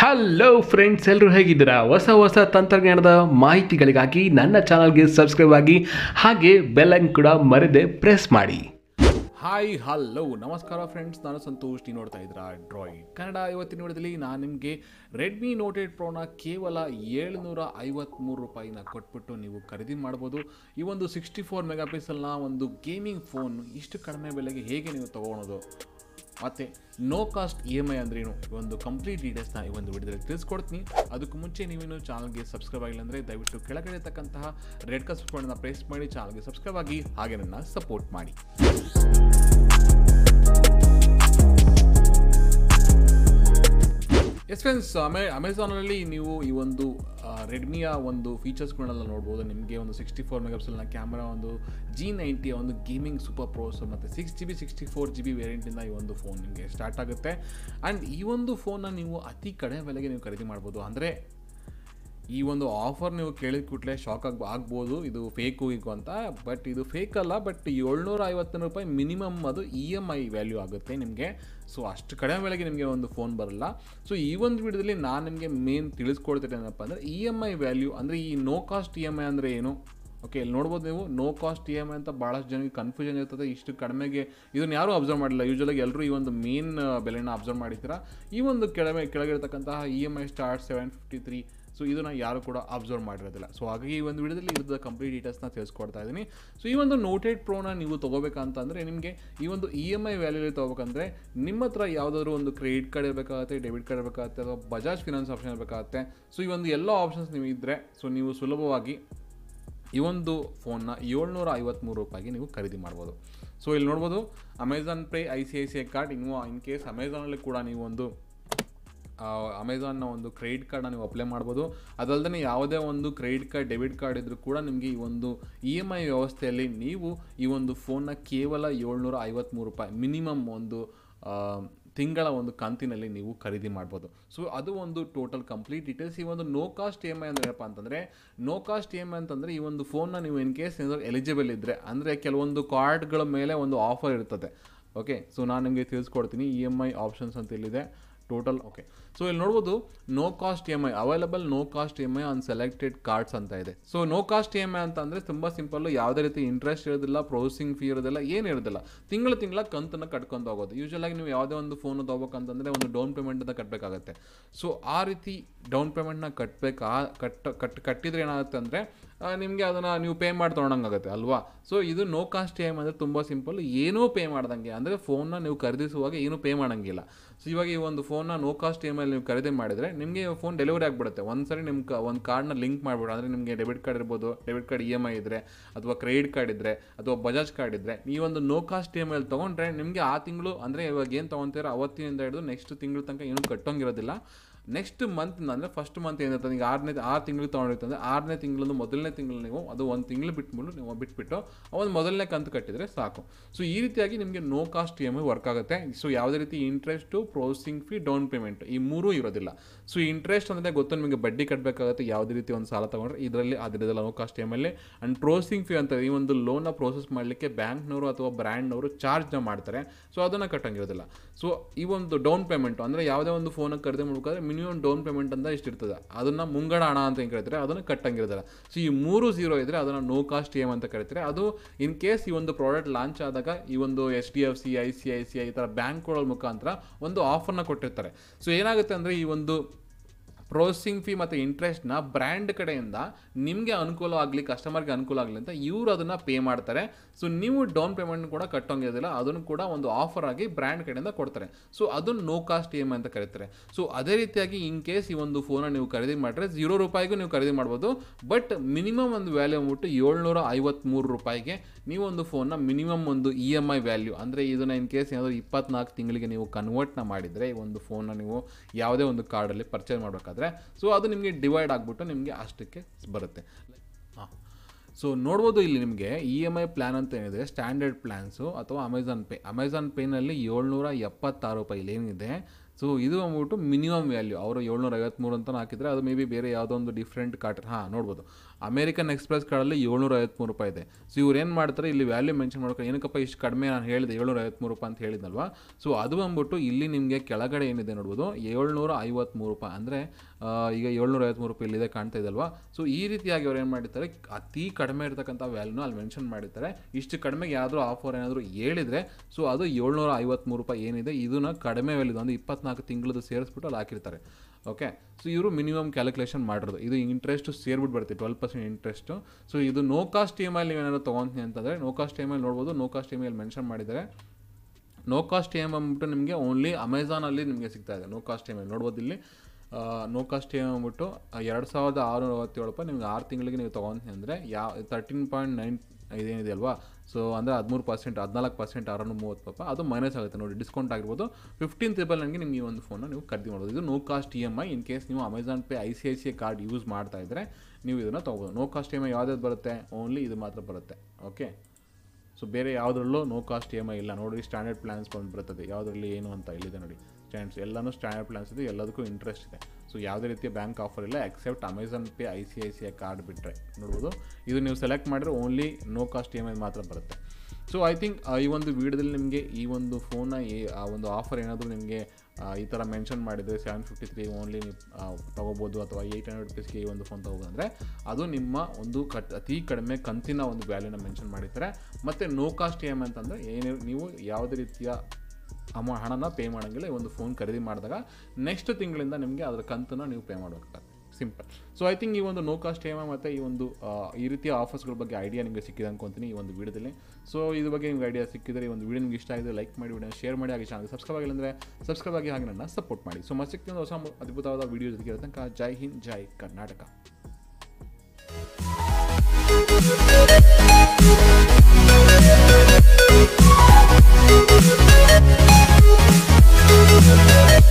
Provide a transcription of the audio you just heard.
Hello friends, ಎಲ್ಲರೂ ಹೇಗಿದ್ದೀರಾ? ಹೊಸ ತಂತ್ರಜ್ಞಾನದ ಮಾಹಿತಿಗಳಿಗಾಗಿ ನನ್ನ ಚಾನಲ್ಗೆ ಸಬ್ಸ್ಕ್ರೈಬ್ ಆಗಿ, ಹಾಗೆ ಬೆಲ್ ಐಕಾನ್ ಕೂಡ ಮರೆಯದೆ ಪ್ರೆಸ್ ಮಾಡಿ. ಹಾಯ್ ಹಲೋ ನಮಸ್ಕಾರ ಫ್ರೆಂಡ್ಸ್, ನಾನು ಸಂತೋಷ್. ನೀವು ನೋಡ್ತಾ ಇದ್ದೀರಾ ಡ್ರಾಯಿಂಗ್ ಕನ್ನಡ. ಇವತ್ತಿನ ವಿಡಿಯೋದಲ್ಲಿ ನಾನು ನಿಮಗೆ ರೆಡ್ಮಿ ನೋಟ್ 8 ಪ್ರೋನ ಕೇವಲ ₹753 ಕೊಟ್ಬಿಟ್ಟು ನೀವು ಖರೀದಿ ಮಾಡ್ಬೋದು. ಈ ಒಂದು 64 ಮೆಗಾಪಿಕ್ಸೆಲ್ನ ಒಂದು ಗೇಮಿಂಗ್ ಫೋನ್ ಇಷ್ಟು ಕಡಿಮೆ ಬೆಲೆಗೆ ಹೇಗೆ ನೀವು ತೊಗೊಳೋದು, ಮತ್ತು ನೋ ಕಾಸ್ಟ್ EMI ಅಂದ್ರೇನು, ಒಂದು ಕಂಪ್ಲೀಟ್ ಡೀಟೇಲ್ಸ್ನ ಈ ಒಂದು ವಿಡಿಯೋದಲ್ಲಿ ತಿಳಿಸ್ಕೊಡ್ತೀನಿ. ಅದಕ್ಕೂ ಮುಂಚೆ ನೀವೇನು ಚಾನಲ್ಗೆ ಸಬ್ಸ್ಕ್ರೈಬ್ ಆಗಿಲ್ಲ ಅಂದರೆ ದಯವಿಟ್ಟು ಕೆಳಗಡೆ ಇರತಕ್ಕಂತಹ ರೆಡ್ ಕಲರ್ ಬಟನ್ನ ಪ್ರೆಸ್ ಮಾಡಿ ಚಾನಲ್ಗೆ ಸಬ್ಸ್ಕ್ರೈಬ್ ಆಗಿ, ಹಾಗೆ ನನ್ನ ಸಪೋರ್ಟ್ ಮಾಡಿ. ಎಸ್ ಫ್ರೆಂಡ್ಸ್, ಅಮೆಝಾನಲ್ಲಿ ನೀವು ಈ ಒಂದು ರೆಡ್ಮಿಯ ಒಂದು ಫೀಚರ್ಸ್ಗಳನ್ನೆಲ್ಲ ನೋಡ್ಬೋದು. ನಿಮಗೆ ಒಂದು 64 ಮೆಗಾಪಿಕ್ಸೆಲ್ನ ಕ್ಯಾಮ್ರಾ, ಒಂದು G90 ಒಂದು ಗೇಮಿಂಗ್ ಸೂಪರ್ ಪ್ರೋಸೆಸರ್ ಮತ್ತು 6GB 64GB ವೇರಿಯಂಟಿಂದ ಈ ಒಂದು ಫೋನ್ ನಿಮಗೆ ಸ್ಟಾರ್ಟ್ ಆಗುತ್ತೆ. ಆ್ಯಂಡ್ ಈ ಒಂದು ಫೋನ್ನ ನೀವು ಅತಿ ಕಡಿಮೆ ಬೆಲೆಗೆ ನೀವು ಖರೀದಿ ಮಾಡ್ಬೋದು. ಅಂದರೆ ಈ ಒಂದು ಆಫರ್ ನೀವು ಕೇಳಿದ ಕೂಡಲೇ ಶಾಕ್ ಆಗ್ಬೋದು, ಇದು ಫೇಕು ಅಂತ. ಬಟ್ ಇದು ಫೇಕ್ ಅಲ್ಲ, ಬಟ್ ₹750 ಮಿನಿಮಮ್ ಅದು EMI ವ್ಯಾಲ್ಯೂ ಆಗುತ್ತೆ ನಿಮಗೆ. ಸೊ ಅಷ್ಟು ಕಡಿಮೆ ಬೆಲೆಗೆ ನಿಮಗೆ ಒಂದು ಫೋನ್ ಬರಲ್ಲ. ಸೊ ಈ ಒಂದು ವಿಡಿಯೋದಲ್ಲಿ ನಾನು ನಿಮಗೆ ಮೇನ್ ತಿಳಿಸ್ಕೊಡ್ತೇನೆ ಏನಪ್ಪ ಅಂದರೆ EMI ವ್ಯಾಲ್ಯೂ ಅಂದರೆ ಈ ನೋ ಕಾಸ್ಟ್ EMI ಅಂದರೆ ಏನು. ಓಕೆ, ಇಲ್ಲಿ ನೋಡ್ಬೋದು ನೀವು, ನೋ ಕಾಸ್ಟ್ EMI ಅಂತ ಭಾಳಷ್ಟು ಜನಕ್ಕೆ ಕನ್ಫ್ಯೂಷನ್ ಇರ್ತದೆ. ಇಷ್ಟು ಕಡಿಮೆಗೆ ಇದನ್ನು ಯಾರೂ ಅಬ್ಸರ್ವ್ ಮಾಡಿಲ್ಲ. ಯೂಶ್ವಲಾಗಿ ಎಲ್ಲರೂ ಈ ಒಂದು ಮೇನ್ ಬೆಲೆನ ಅಬ್ಸರ್ವ್ ಮಾಡಿರ್ತೀರ. ಈ ಒಂದು ಕೆಳಗಿರ್ತಕ್ಕಂತಹ EMI ಸ್ಟಾರ್ಟ್ 753. ಸೊ ಇದನ್ನು ಯಾರು ಕೂಡ ಅಬ್ಸರ್ವ್ ಮಾಡಿರೋದಿಲ್ಲ. ಸೊ ಹಾಗಾಗಿ ಈ ಒಂದು ವಿಡಿಯೋದಲ್ಲಿ ಇರೋದ ಕಂಪ್ಲೀಟ್ ಡೀಟೇಲ್ಸ್ನ ತಿಳಿಸ್ಕೊಡ್ತಾ ಇದ್ದೀನಿ. ಸೊ ಈ ಒಂದು ನೋಟ್ 8 ಪ್ರೋನ ನೀವು ತೊಗೋಬೇಕಂತಂದರೆ ನಿಮಗೆ ಈ ಒಂದು EMI ವ್ಯಾಲ್ಯೂಲಿ ತೊಗೋಬೇಕಂದ್ರೆ ನಿಮ್ಮ ಹತ್ರ ಯಾವುದಾದ್ರು ಒಂದು ಕ್ರೆಡಿಟ್ ಕಾರ್ಡ್ ಇರಬೇಕಾಗುತ್ತೆ, ಡೆಬಿಟ್ ಕಾರ್ಡ್ ಇರಬೇಕಾಗುತ್ತೆ, ಅಥವಾ ಬಜಾಜ್ ಫಿನಾನ್ಸ್ ಆಪ್ಷನ್ ಇರಬೇಕಾಗುತ್ತೆ. ಸೊ ಈ ಒಂದು ಎಲ್ಲ ಆಪ್ಷನ್ಸ್ ನೀವು ಇದ್ದರೆ ಸೊ ನೀವು ಸುಲಭವಾಗಿ ಈ ಒಂದು ಫೋನ್ನ ₹753 ನೀವು ಖರೀದಿ ಮಾಡ್ಬೋದು. ಸೊ ಇಲ್ಲಿ ನೋಡ್ಬೋದು, Amazon pay, ICICI card, in case ಅಮೆಝಾನಲ್ಲಿ ಕೂಡ ನೀವು ಒಂದು ಅಮೆಝಾನ್ನ ಒಂದು ಕ್ರೆಡಿಟ್ ಕಾರ್ಡನ್ನ ನೀವು ಅಪ್ಲೈ ಮಾಡ್ಬೋದು. ಅದಲ್ಲದೆ ಯಾವುದೇ ಒಂದು ಕ್ರೆಡಿಟ್ ಕಾರ್ಡ್, ಡೆಬಿಟ್ ಕಾರ್ಡ್ ಇದ್ದರೂ ಕೂಡ ನಿಮಗೆ ಈ ಒಂದು EMI ವ್ಯವಸ್ಥೆಯಲ್ಲಿ ನೀವು ಈ ಒಂದು ಫೋನ್ನ ಕೇವಲ ₹753 ಮಿನಿಮಮ್ ಒಂದು ತಿಂಗಳ ಒಂದು ಕಂತಿನಲ್ಲಿ ನೀವು ಖರೀದಿ ಮಾಡ್ಬೋದು. ಸೊ ಅದು ಒಂದು ಟೋಟಲ್ ಕಂಪ್ಲೀಟ್ ಡೀಟೇಲ್ಸ್. ಈ ಒಂದು ನೋ ಕಾಸ್ಟ್ EMI ಅಂದರೆ ಏನಪ್ಪ ಅಂತಂದರೆ, ನೋ ಕಾಸ್ಟ್ EMI ಅಂತಂದರೆ ಈ ಒಂದು ಫೋನ್ನ ನೀವು ಇನ್ ಕೇಸ್ ಏನಾದರೂ ಎಲಿಜಿಬಲ್ ಇದ್ದರೆ, ಅಂದರೆ ಕೆಲವೊಂದು ಕಾರ್ಡ್ಗಳ ಮೇಲೆ ಒಂದು ಆಫರ್ ಇರ್ತದೆ. ಓಕೆ, ಸೊ ನಾನು ನಿಮಗೆ ತಿಳಿಸ್ಕೊಡ್ತೀನಿ. EMI ಆಪ್ಷನ್ಸ್ ಅಂತ ಇಲ್ಲಿದೆ ಟೋಟಲ್. ಓಕೆ, ಸೊ ಇಲ್ಲಿ ನೋಡ್ಬೋದು, no cost EMI available, no cost EMI on selected cards ಅಂತ ಇದೆ. ಸೊ ನೋ ಕಾಸ್ಟ್ EMI ಅಂತ ಅಂದರೆ ತುಂಬ ಸಿಂಪಲ್ಲು, ಯಾವುದೇ ರೀತಿ ಇಂಟ್ರೆಸ್ಟ್ ಇರೋದಿಲ್ಲ, ಪ್ರೊಸೆಸಿಂಗ್ ಫೀ ಇರೋದಿಲ್ಲ, ಏನು ಇರೋದಿಲ್ಲ. ತಿಂಗಳ ಕಂತನ್ನು ಕಟ್ಕೊಂಡು ಹೋಗೋದು. ಯೂಶ್ವಲಾಗಿ ನೀವು ಯಾವುದೇ ಒಂದು ಫೋನು ತೊಗೋಬೇಕಂತಂದರೆ ಒಂದು ಡೌನ್ ಪೇಮೆಂಟ್ ಅಂತ ಕಟ್ಟಬೇಕಾಗತ್ತೆ. ಸೊ ಆ ರೀತಿ ಡೌನ್ ಪೇಮೆಂಟ್ನ ಕಟ್ಟಿದ್ರೆ ಏನಾಗುತ್ತೆ ಅಂದರೆ ನಿಮಗೆ ಅದನ್ನು ನೀವು ಪೇ ಮಾಡಿ ತೊಗೊಳಂಗಾಗುತ್ತೆ ಅಲ್ವಾ. ಸೊ ಇದು ನೋ ಕಾಸ್ಟ್ EMI ಅಂದರೆ ತುಂಬ ಸಿಂಪಲ್, ಏನೂ ಪೇ ಮಾಡ್ದಂಗೆ, ಅಂದರೆ ಫೋನ್ನ ನೀವು ಖರೀದಿಸುವಾಗ ಏನೂ ಪೇ ಮಾಡೋಂಗಿಲ್ಲ. ಸೊ ಇವಾಗ ಈ ಒಂದು ಫೋನ್ನ ನೋ ಕಾಸ್ಟ್ EMI ನೀವು ಖರೀದಿ ಮಾಡಿದರೆ ನಿಮಗೆ ಫೋನ್ ಡೆಲಿವರಿ ಆಗಿಬಿಡುತ್ತೆ. ಒಂದ್ಸರಿ ನಿಮ್ಮ ಒಂದು ಕಾರ್ಡ್ನ ಲಿಂಕ್ ಮಾಡಿಬಿಡು, ಅಂದರೆ ನಿಮಗೆ ಡೆಬಿಟ್ ಕಾರ್ಡ್ ಇರ್ಬೋದು, ಡೆಬಿಟ್ ಕಾರ್ಡ್ EMI ಇದ್ದರೆ, ಅಥವಾ ಕ್ರೆಡಿಟ್ ಕಾರ್ಡ್ ಇದ್ದರೆ, ಅಥವಾ ಬಜಾಜ್ ಕಾರ್ಡ್ ಇದ್ದರೆ, ಈ ಒಂದು ನೋ ಕಾಸ್ಟ್ EMI ತೊಗೊಂಡ್ರೆ ನಿಮಗೆ ಆ ತಿಂಗಳು, ಅಂದರೆ ಇವಾಗ ಏನು ತೊಗೊತೀರೋ ಅವತ್ತಿನಿಂದ ಹಿಡಿದು ನೆಕ್ಸ್ಟ್ ತಿಂಗಳು ತನಕ ಏನೂ ಕಟ್ಟೋಂಗಿರೋದಿಲ್ಲ. ನೆಕ್ಸ್ಟ್ ಮಂತ್ ಅಂದರೆ ಫಸ್ಟ್ ಮಂತ್ ಏನಿರ್ತದೆ, ಈಗ 6 ತಿಂಗಳಿಗೆ ತೊಗೊಂಡಿರ್ತಂದರೆ 6ನೇ ತಿಂಗಳದ್ದು ಮೊದಲನೇ ತಿಂಗಳು ನೀವು ಅದು ಒಂದು ತಿಂಗಳು ಬಿಟ್ಬಿಟ್ಟು ಒಂದು ಮೊದಲನೇ ಕಂತು ಕಟ್ಟಿದರೆ ಸಾಕು. ಸೊ ಈ ರೀತಿಯಾಗಿ ನಿಮಗೆ ನೋ ಕಾಸ್ಟ್ EMI ವರ್ಕ್ ಆಗುತ್ತೆ. ಸೊ ಯಾವುದೇ ರೀತಿ interest, processing fee, down payment ಈ ಮೂರೂ ಇರೋದಿಲ್ಲ. ಸೊ ಇಂಟ್ರೆಸ್ಟ್ ಅಂದರೆ ಗೊತ್ತು ನಿಮಗೆ, ಬಡ್ಡಿ ಕಟ್ಟಬೇಕಾಗುತ್ತೆ ಯಾವುದೇ ರೀತಿ ಒಂದು ಸಾಲ ತೊಗೊಂಡ್ರೆ, ಇದರಲ್ಲಿ ಅದಿರೋದಿಲ್ಲ no cost EMI. And processing fee ಅಂತ ಈ ಒಂದು ಲೋನ್ನ ಪ್ರೋಸೆಸ್ ಮಾಡಲಿಕ್ಕೆ ಬ್ಯಾಂಕ್ನವರು ಅಥವಾ ಬ್ರ್ಯಾಂಡ್ನವರು ಚಾರ್ಜ್ನ ಮಾಡ್ತಾರೆ. ಸೊ ಅದನ್ನು ಕಟ್ಟಂಗಿರೋದಿಲ್ಲ. ಸೊ ಈ ಒಂದು ಡೌನ್ ಪೇಮೆಂಟು ಅಂದರೆ ಯಾವುದೇ ಒಂದು ಫೋನಿಗೆ ಖರೀದಿ ಮಾಡಬೇಕಾದ್ರೆ ಮಿನಿಮಮ್ ಡೌನ್ ಪೇಮೆಂಟ್ ಅಂತ ಇಷ್ಟಿರ್ತದೆ, ಅದನ್ನು ಮುಂಗಡ ಹಣ ಅಂತ ಏನು ಕರೀತಾರೆ, ಅದನ್ನು ಕಟ್ಟಂಗಿರೋದಿಲ್ಲ. ಸೊ ಈ 3 0 ಇದ್ದರೆ ಅದನ್ನು ನೋ ಕಾಸ್ಟ್ EMI ಅಂತ ಕರೀತಾರೆ. ಅದು ಇನ್ ಕೇಸ್ ಈ ಒಂದು ಪ್ರಾಡಕ್ಟ್ ಲಾಂಚ್ ಆದಾಗ ಈ ಒಂದು HDFC, ICICI ಈ ಥರ ಬ್ಯಾಂಕ್ಗಳ ಮುಖಾಂತರ ಒಂದು ಆಫರ್ನ ಕೊಟ್ಟಿರ್ತಾರೆ. ಸೊ ಏನಾಗುತ್ತೆ ಅಂದರೆ ಈ ಒಂದು ಪ್ರೊಸೆಸಿಂಗ್ ಫೀ ಮತ್ತು ಇಂಟ್ರೆಸ್ಟ್ನ ಬ್ರ್ಯಾಂಡ್ ಕಡೆಯಿಂದ ನಿಮಗೆ ಅನುಕೂಲ ಆಗಲಿ, ಕಸ್ಟಮರ್ಗೆ ಅನುಕೂಲ ಆಗಲಿ ಅಂತ ಇವರು ಅದನ್ನು ಪೇ ಮಾಡ್ತಾರೆ. ಸೊ ನೀವು ಡೌನ್ ಪೇಮೆಂಟ್ ಕೂಡ ಕಟ್ಟೋಂಗಿರೋದಿಲ್ಲ, ಅದನ್ನು ಕೂಡ ಒಂದು ಆಫರ್ ಆಗಿ ಬ್ರ್ಯಾಂಡ್ ಕಡೆಯಿಂದ ಕೊಡ್ತಾರೆ. ಸೊ ಅದನ್ನು ನೋ ಕಾಸ್ಟ್ EMI ಅಂತ ಕರೀತಾರೆ. ಸೊ ಅದೇ ರೀತಿಯಾಗಿ ಇನ್ ಕೇಸ್ ಈ ಒಂದು ಫೋನ ನೀವು ಖರೀದಿ ಮಾಡಿದ್ರೆ ₹0 ನೀವು ಖರೀದಿ ಮಾಡ್ಬೋದು. ಬಟ್ ಮಿನಿಮಮ್ ಒಂದು ವ್ಯಾಲ್ಯೂ ಅಂದ್ಬಿಟ್ಟು ₹753 ನೀವು ಒಂದು ಫೋನ್ನ ಮಿನಿಮಮ್ ಒಂದು EMI ವ್ಯಾಲ್ಯೂ, ಅಂದರೆ ಇದನ್ನು ಇನ್ ಕೇಸ್ ಏನಾದರೂ 24 ತಿಂಗಳಿಗೆ ನೀವು ಕನ್ವರ್ಟ್ನ ಮಾಡಿದರೆ ಈ ಒಂದು ಫೋನ್ನ ನೀವು ಯಾವುದೇ ಒಂದು ಕಾರ್ಡಲ್ಲಿ ಪರ್ಚೇಸ್ ಮಾಡಬೇಕಾದ್ರೆ, ಸೊ ಅದು ನಿಮಗೆ ಡಿವೈಡ್ ಆಗಿಬಿಟ್ಟು ನಿಮಗೆ ಅಷ್ಟಕ್ಕೆ ಬರುತ್ತೆ. ಸೊ ನೋಡ್ಬೋದು, ಇಲ್ಲಿ ನಿಮಗೆ EMI ಪ್ಲ್ಯಾನ್ ಅಂತ ಏನಿದೆ, ಸ್ಟ್ಯಾಂಡರ್ಡ್ ಪ್ಲ್ಯಾನ್ಸು ಅಥವಾ ಅಮೆಝಾನ್ ಪೇನಲ್ಲಿ ₹776 ಇಲ್ಲೇನಿದೆ. ಸೊ ಇದು ಅಂದ್ಬಿಟ್ಟು ಮಿನಿಮಮ್ ವ್ಯಾಲ್ಯೂ ಅವರು 753 ಅಂತ ಹಾಕಿದರೆ ಅದು ಮೇ ಬಿ ಬೇರೆ ಯಾವುದೋ ಒಂದು ಡಿಫ್ರೆಂಟ್ ಕಾರ್ಡ್ ನೋಡ್ಬೋದು. ಅಮೇರಿಕನ್ ಎಕ್ಸ್ಪ್ರೆಸ್ ಕಾರ್ಡಲ್ಲಿ 753 ರೂಪಾಯಿ ಇದೆ. ಸೊ ಇವ್ರು ಏನು ಮಾಡ್ತಾರೆ, ಇಲ್ಲಿ ವ್ಯಾಲ್ಯೂ ಮೆನ್ಷನ್ ಮಾಡ್ಕೊಂಡು ಏನಕ್ಕಪ್ಪ ಇಷ್ಟು ಕಡಿಮೆ ನಾನು ಹೇಳಿದೆ 753 ರೂಪಾಯಿ ಅಂತ ಹೇಳಿದ್ನಲ್ವಾ. ಸೊ ಅದು ಬಂದ್ಬಿಟ್ಟು ಇಲ್ಲಿ ನಿಮಗೆ ಕೆಳಗಡೆ ಏನಿದೆ ನೋಡ್ಬೋದು 753 ರೂಪಾಯಿ, ಅಂದರೆ ಈಗ 753 ರೂಪಾಯಿ ಇಲ್ಲಿದೆ ಕಾಣ್ತಾ ಇದಲ್ವಾ. ಸೊ ಈ ರೀತಿಯಾಗಿ ಅವ್ರು ಏನು ಮಾಡಿರ್ತಾರೆ, ಅತಿ ಕಡಿಮೆ ಇರ್ತಕ್ಕಂಥ ವ್ಯಾಲ್ಯೂನ ಅಲ್ಲಿ ಮೆನ್ಷನ್ ಮಾಡಿರ್ತಾರೆ. ಇಷ್ಟು ಕಡಿಮೆಗೆ ಯಾವ್ದಾದ್ರು ಆಫರ್ ಏನಾದರೂ ಹೇಳಿದರೆ ಸೊ ಅದು 753 ರೂಪಾಯಿ ಏನಿದೆ ಇದನ್ನ ಕಡಿಮೆ ವ್ಯಾಲ್ಯೂ ಒಂದು 24 ತಿಂಗಳದ್ದು ಸೇರಿಸ್ಬಿಟ್ಟು ಅಲ್ಲಿ ಹಾಕಿರ್ತಾರೆ. ಓಕೆ, ಸೊ ಇವರು ಮಿನಿಮಮ್ ಕ್ಯಾಲ್ಕುಲೇಷನ್ ಮಾಡಿರೋದು. ಇದು ಇಂಟ್ರೆಸ್ಟು ಸೇರ್ಬಿಟ್ಟು ಬರುತ್ತೆ 12% ಇಂಟ್ರೆಸ್ಟು. ಸೊ ಇದು ನೋ ಕಾಸ್ಟ್ EMI ನೀವೇನಾದ್ರು ತೊಗೊತೀನಿ ಅಂತಂದರೆ ನೋ ಕಾಸ್ಟ್ EMI ನೋಡ್ಬೋದು. ನೋ ಕಾಸ್ಟ್ EMI ಮೆನ್ಷನ್ ಮಾಡಿದರೆ ನೋ ಕಾಸ್ಟ್ EMI ಅಂದ್ಬಿಟ್ಟು ನಿಮಗೆ ಓನ್ಲಿ ಅಮೆಝಾನಲ್ಲಿ ನಿಮಗೆ ಸಿಗ್ತಾ ಇದೆ. ನೋ ಕಾಸ್ಟ್ EMI ನೋಡ್ಬೋದು ಇಲ್ಲಿ. ನೋ ಕಾಸ್ಟ್ EMI ಅಂದ್ಬಿಟ್ಟು 2667 ರೂಪಾಯಿ ನಿಮ್ಗೆ 6 ತಿಂಗಳಿಗೆ ನೀವು ತೊಗೊತೀನಿ ಅಂದರೆ 13.9 ಇದೇನಿದೆ ಅಲ್ವಾ. ಸೊ ಅಂದರೆ 13%, 14%, 630 ರೂಪಾಯಿ ಅದು ಮೈನಸ್ ಆಗುತ್ತೆ ನೋಡಿ, ಡಿಸ್ಕೌಂಟ್ ಆಗಿರ್ಬೋದು. 15,999ಗೆ ನಿಮಗೆ ಈ ಒಂದು ಫೋನ್ನ ನೀವು ಖರೀದಿ ಮಾಡ್ಬೋದು. ಇದು no cost EMI. In case ನೀವು Amazon pay ICICI card use ಮಾಡ್ತಾ ಇದ್ದರೆ ನೀವು ಇದನ್ನು ತೊಗೋಬೋದು. ನೋ ಕಾಸ್ಟ್ EMI ಯಾವ್ದಾದ್ರು ಬರುತ್ತೆ, ಓನ್ಲಿ ಇದು ಮಾತ್ರ ಬರುತ್ತೆ. ಓಕೆ, ಸೊ ಬೇರೆ ಯಾವುದ್ರಲ್ಲೂ ನೋ ಕಾಸ್ಟ್ EMI ಇಲ್ಲ ನೋಡಿ. ಸ್ಟ್ಯಾಂಡರ್ಡ್ ಪ್ಲ್ಯಾನ್ಸ್ ಬಂದು ಬರ್ತದೆ, ಯಾವುದರಲ್ಲಿ ಏನು ಅಂತ ಇಲ್ಲಿದೆ ನೋಡಿ. ಎಲ್ಲನೂ ಸ್ಟ್ಯಾಂಡರ್ಡ್ ಪ್ಲ್ಯಾನ್ಸ್ ಇದೆ, ಎಲ್ಲದಕ್ಕೂ ಇಂಟ್ರೆಸ್ಟ್ ಇದೆ. ಸೊ ಯಾವುದೇ ರೀತಿಯ ಬ್ಯಾಂಕ್ ಆಫರ್ ಇಲ್ಲ except Amazon pay ICICI card ಬಿಟ್ಟರೆ ನೋಡ್ಬೋದು. ಇದು ನೀವು ಸೆಲೆಕ್ಟ್ ಮಾಡಿದ್ರೆ ಓನ್ಲಿ ನೋ ಕಾಸ್ಟ್ EMI ಮಾತ್ರ ಬರುತ್ತೆ. ಸೊ ಐ ಥಿಂಕ್ ಈ ಒಂದು ವೀಡಿಯೋದಲ್ಲಿ ನಿಮಗೆ ಈ ಒಂದು ಫೋನ್ನ ಆ ಒಂದು ಆಫರ್ ಏನಾದರೂ ನಿಮಗೆ ಈ ಥರ ಮೆನ್ಷನ್ ಮಾಡಿದರೆ 753 ಓನ್ಲಿ ನೀವು ತೊಗೋಬೋದು, ಅಥವಾ 800 ರೂಪೀಸ್ಗೆ ಈ ಒಂದು ಫೋನ್ ತೊಗೋಬೋದು ಅಂದರೆ ಅದು ನಿಮ್ಮ ಒಂದು ಅತಿ ಕಡಿಮೆ ಕಂತಿನ ಒಂದು ವ್ಯಾಲ್ಯೂನ ಮೆನ್ಷನ್ ಮಾಡಿರ್ತಾರೆ. ಮತ್ತು ನೋ ಕಾಸ್ಟ್ EMI ಅಂತಂದರೆ ನೀವು ಯಾವುದೇ ರೀತಿಯ ಹಣನ ಪೇ ಮಾಡೋಂಗಿಲ್ಲ. ಈ ಒಂದು ಫೋನ್ ಖರೀದಿ ಮಾಡಿದಾಗ ನೆಕ್ಸ್ಟ್ ತಿಂಗಳಿಂದ ನಿಮಗೆ ಅದರ ಕಂತನ್ನು ನೀವು ಪೇ ಮಾಡಬೇಕಾಗುತ್ತೆ, ಸಿಂಪಲ್. ಸೊ ಐ ಥಿಂಕ್ ಈ ಒಂದು ನೋ ಕಾಸ್ಟ್ EMI ಮತ್ತು ಈ ಒಂದು ಈ ರೀತಿಯ ಆಫರ್ಸ್ಗಳ ಬಗ್ಗೆ ಐಡಿಯಾ ನಿಮಗೆ ಸಿಕ್ಕಿದೆ ಅನ್ಕೊತೀನಿ ಈ ಒಂದು ವಿಡಿಯೋದಲ್ಲಿ. ಸೊ ಇದ್ರ ಬಗ್ಗೆ ನಿಮಗೆ ಐಡಿಯಾ ಸಿಕ್ಕಿದರೆ ಈ ಒಂದು ವಿಡಿಯೋ ನಿಮಗೆ ಇಷ್ಟ ಆಗಿದೆ ಲೈಕ್ ಮಾಡಿ, ವಿಡಿಯೋ ಶೇರ್ ಮಾಡಿ, ಹಾಗೆ ಚಾನಲ್ಗೆ ಸಬ್ಸ್ಕ್ರೈಬ್ ಆಗಿಲ್ಲ ಅಂದರೆ ಸಬ್ಸ್ಕ್ರೈಬ್ ಆಗಿ ಹಾಗೆ ನನ್ನ ಸಪೋರ್ಟ್ ಮಾಡಿ. ಸೊ ಮತ್ತೆ ಸಿಗ್ತೀನಿ ಹೊಸ ಅದ್ಭುತವಾದ ವಿಡಿಯೋ ಜೊತೆಗೆ ಇರೋ ತನಕ ಜೈ ಹಿಂದ್, ಜೈ Karnataka. We'll be right back.